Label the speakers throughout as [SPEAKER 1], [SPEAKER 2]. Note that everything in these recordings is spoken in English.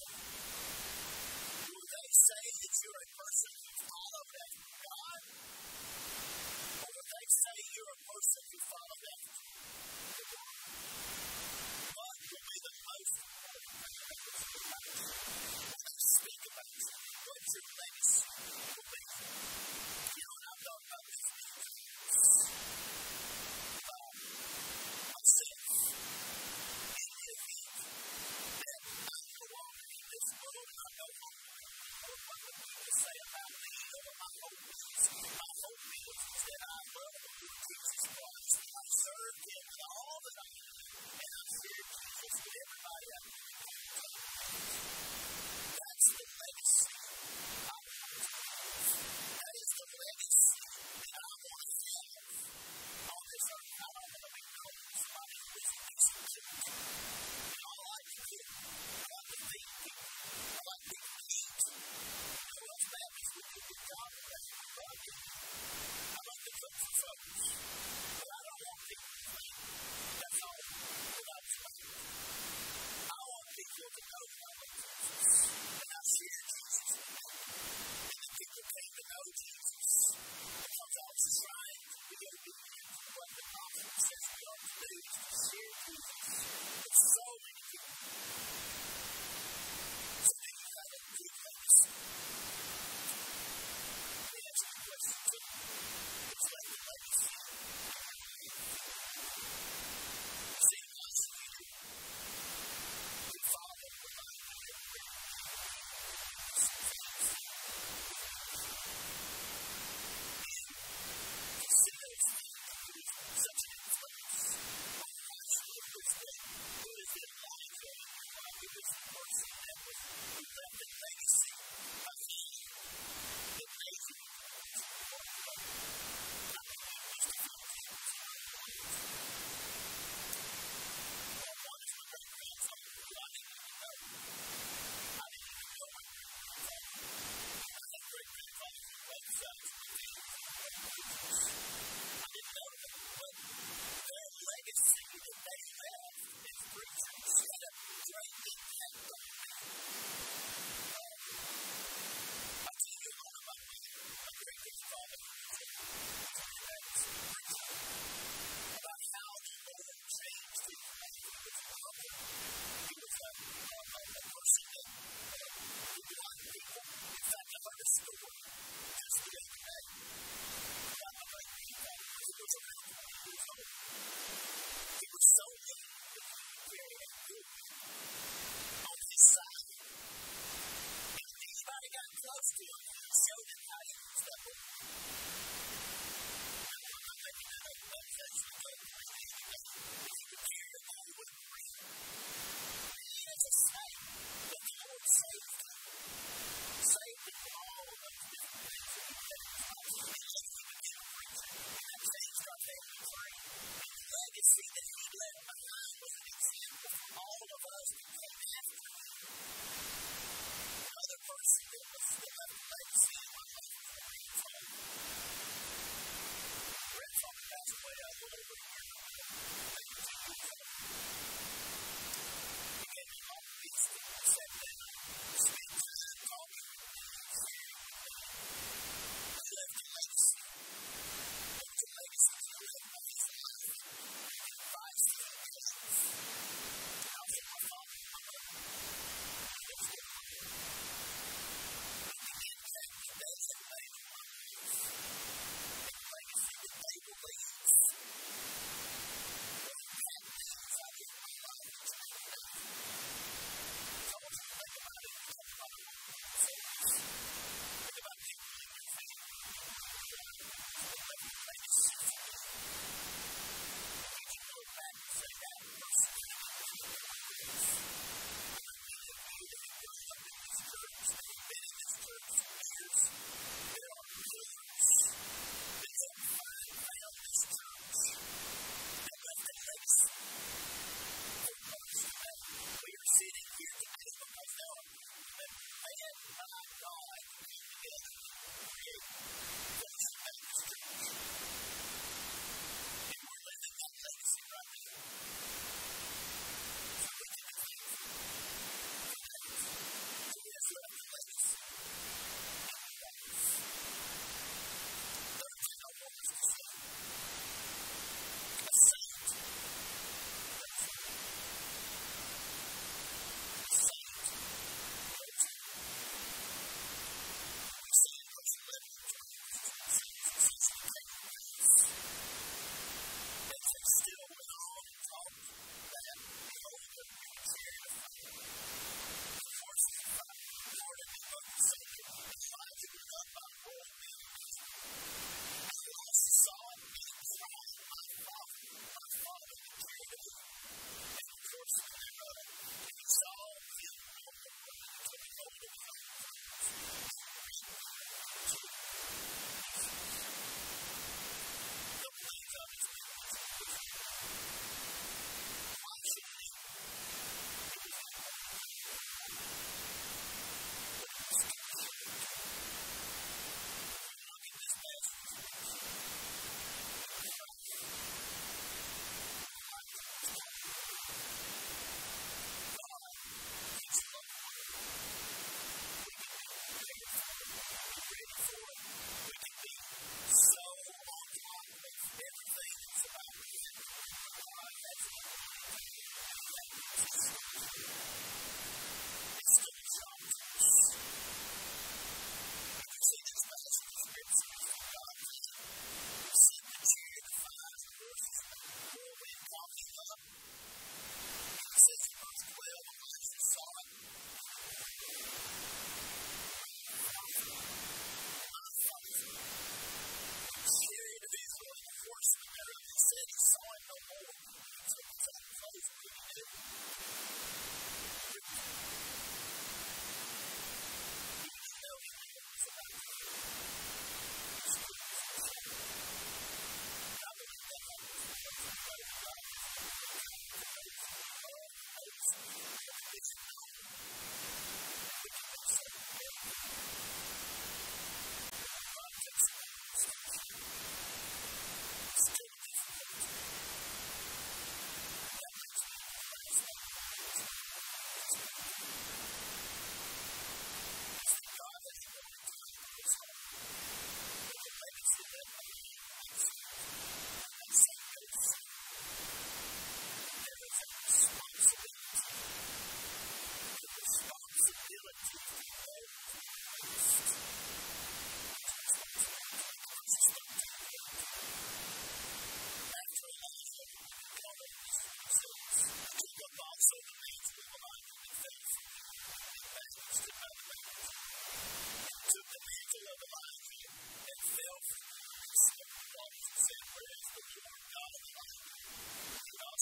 [SPEAKER 1] Will they say that you're a person who followed after God? Or will they say you're a person who followed after the world? What will be the most important thing about this life? Let's speak about it. What's your legacy will be? You know what I'm talking about? This myself. In the event that I'm no longer in this world and I'm no longer in the world, what would people say about me? You know what my hope is? My hope is that I love the Lord Jesus Christ. I serve Him with all that I am. And I share Jesus with everybody I meet. That's the legacy I want to have. That is the legacy that I want to have on this earth. I don't want to be known as somebody who is a decent church. And I like to give. I like to feed people. I like people to eat. You know, us Baptists, we do a good job of that. I like to cook for folks. But I don't want people to think that's all that I was like. I want people to know that I love Jesus. And I share Jesus with them. And the people came to know Jesus because I was trying to be obedient to what the gospel says we ought to do, is to share Jesus with so many people. So do you have a good legacy? Let me ask you a question too. What's like the legacy? See, once you follow what I do, such an influence on the actual person who is in line for everyone, who is the person that was who left a legacy of healing, the amazing influence of the Lord. I mean, it used to feel Jesus in our lives. Well, one is my great grandfather, who I didn't even know. I didn't even know my great grandfather. I had great grandfathers on both sides of my family who loved Jesus. I didn't know them, but their legacy that they left as preachers had a great impact on me. I tell you,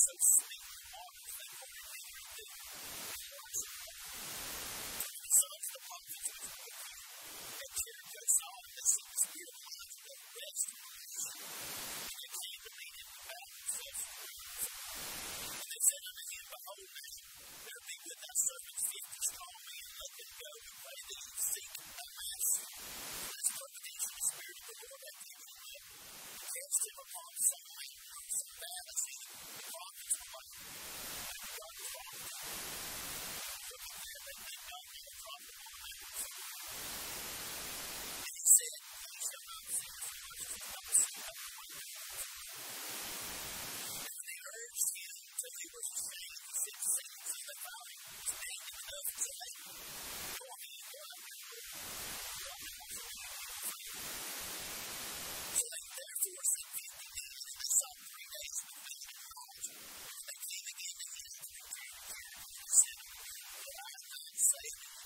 [SPEAKER 1] so sweet and marvelous that what we do is so it's the prophets of the Lord. And Jericho saw this in the spirit of life that rest and it came to lead into battle and so forth. And they said unto him, Behold, there be with thy servants 50 strong men, let them go to pray thee and seek thy master. Let's put these in the spirit of the Lord that he will live. Cast him upon some land, some battles, the prophets were like, and God was wrong. But from there they did not know the prophet on that. And he said, You shall not see the flesh, you shall not see that one. And they urged him till he was ashamed to sit sentence in the valley, standing enough to say, For he was So they therefore sent 50 men, and they sought 3 days with food and knowledge. And they came again to him and returned here, and said, But I have not saved him.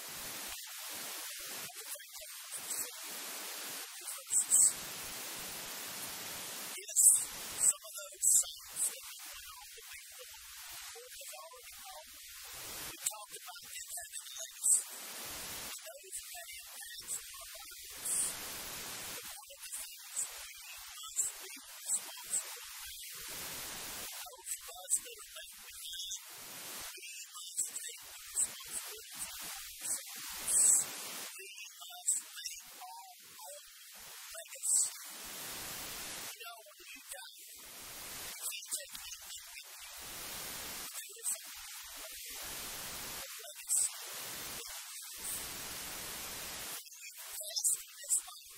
[SPEAKER 1] Yes, some of those songs that we went on to be the Lord has already known. We talked about them having legs. And those who had impacts on our lives. But one of the things we must be responsible for, those of us that are left behind, we must take the responsibility for ourselves. We must make our own legacy. You know, when you die, you can't take anything with you. There is a legacy that you have. When you pass from this life,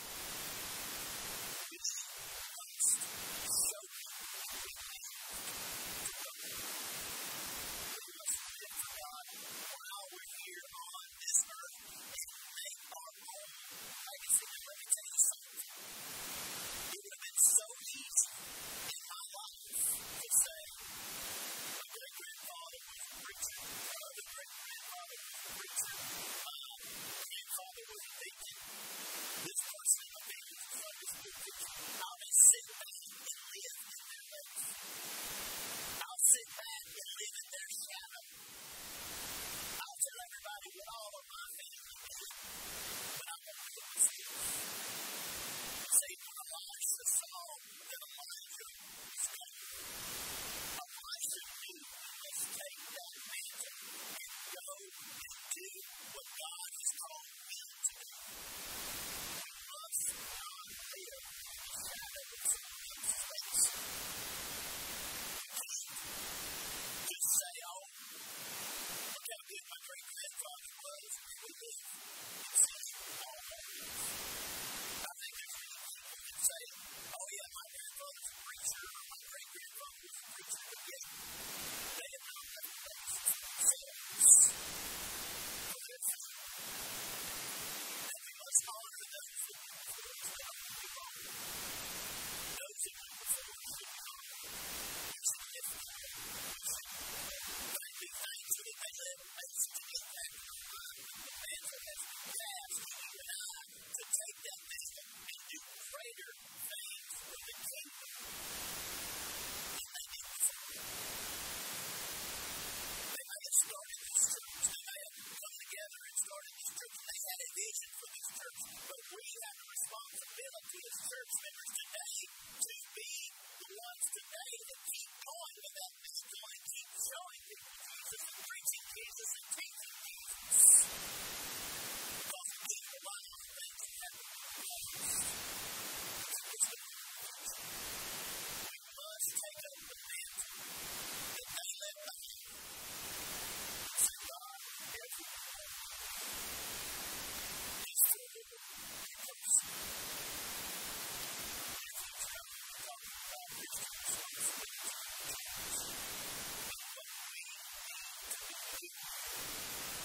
[SPEAKER 1] you must show people what we have to go. We must live for God while we're here on this earth and make our own legacy. And let me tell you something. It would have been so easy in my life to say, my great-grandfather was a preacher, my other great-grandfather was a preacher, my grandfather was a deacon, this person in my family was a Sunday school teacher. I'll just sit back and live in their ways. I'll sit back and live in their shadow. I'll tell everybody what all of my family did, but I'm going to realize this. See, when Elisha saw that Elijah was coming, Elisha knew he must take that mantle and go and do what God has called him to do. We must not live in the shadow of someone else's legacy. Just say, oh, look how good my great-grandfather was, and we live in such all ways. I think there's many people that say, oh yeah, my grandfather's a preacher, or my great-grandfather was a preacher, but yet they have not left a legacy for themselves. And we must honor those who went before us that are to be honored. Those who went before us should be honored. They're significant. But I do thank you that they led a lasting impact on our lives. The mantle has been passed to you and I to take that mantle and do greater things for the kingdom than they did before. They may have started this church. They may have come together and started this church. They had a vision for this church. But we have a responsibility as church members today to be the ones today that keep going with that mission and keep showing people Jesus and preaching Jesus and teaching Jesus. Because we need to rely on things that happen in our lives. We must take up the mantle that they left behind. Say, God, everywhere is full of mercy. If you tell me we're talking about Christian responsibility, but what we need to be doing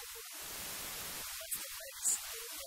[SPEAKER 1] That's the legacy